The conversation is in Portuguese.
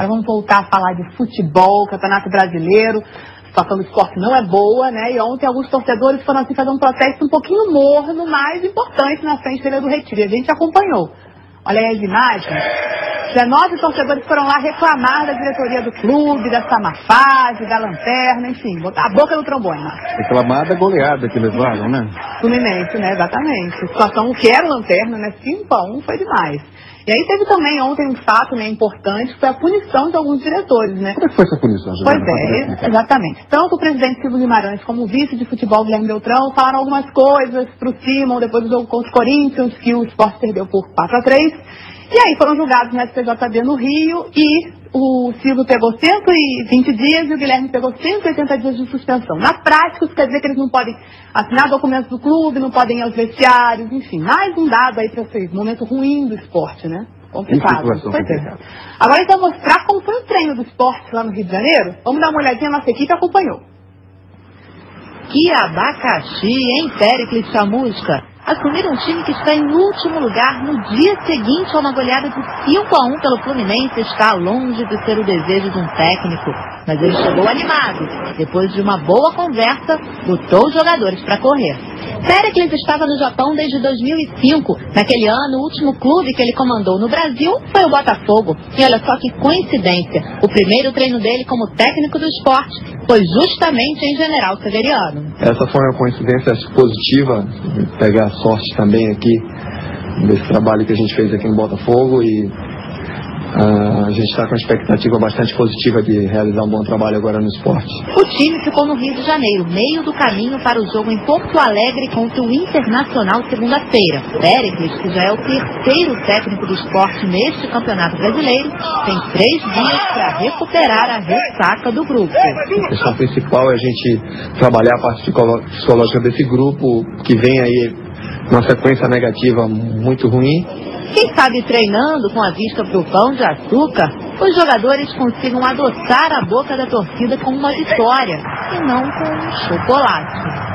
Agora vamos voltar a falar de futebol, Campeonato Brasileiro. A situação do esporte não é boa, né? E ontem alguns torcedores foram assim fazer um protesto um pouquinho morno, mas importante na frente da Ilha do Retiro. E a gente acompanhou. Olha aí as imagens. 19 torcedores foram lá reclamar da diretoria do clube, dessa má fase, da lanterna, enfim, botar a boca no trombone. Reclamar da goleada que levaram, né? Fluminense, né? Exatamente. A situação que era lanterna, né? 5-1 foi demais. E aí teve também ontem um fato, né, importante, que foi a punição de alguns diretores, né? Como é que foi essa punição, Juliana? Pois é, exatamente. Tanto o presidente Silvio Guimarães como o vice de futebol Guilherme Beltrão falaram algumas coisas pro Simon depois do jogo contra os Corinthians, que o Sport perdeu por 4-3. E aí foram julgados no STJD no Rio e o Silvio pegou 120 dias e o Guilherme pegou 180 dias de suspensão. Na prática, isso quer dizer que eles não podem assinar documentos do clube, não podem ir aos vestiários, enfim, mais um dado aí para vocês, momento ruim do esporte, né? Complicado. Agora então mostrar como foi o treino do esporte lá no Rio de Janeiro. Vamos dar uma olhadinha, nossa equipe acompanhou. Que abacaxi, hein, Péricles Chamusca? Assumir um time que está em último lugar no dia seguinte a uma goleada de 5-1 pelo Fluminense está longe de ser o desejo de um técnico. Mas ele chegou animado. Depois de uma boa conversa, botou os jogadores para correr. Péricles estava no Japão desde 2005. Naquele ano, o último clube que ele comandou no Brasil foi o Botafogo. E olha só que coincidência. O primeiro treino dele como técnico do esporte foi justamente em General Severiano. Essa foi uma coincidência positiva, pegar sorte também aqui desse trabalho que a gente fez aqui no Botafogo e a gente está com uma expectativa bastante positiva de realizar um bom trabalho agora no esporte. O time ficou no Rio de Janeiro, meio do caminho para o jogo em Porto Alegre contra o Internacional segunda-feira. Péricles, que já é o terceiro técnico do esporte neste Campeonato Brasileiro, tem 3 dias para recuperar a ressaca do grupo. A questão principal é a gente trabalhar a parte psicológica desse grupo, que vem aí numa sequência negativa muito ruim. Quem sabe treinando com a vista para o pão de açúcar, os jogadores consigam adoçar a boca da torcida com uma vitória e não com um chocolate.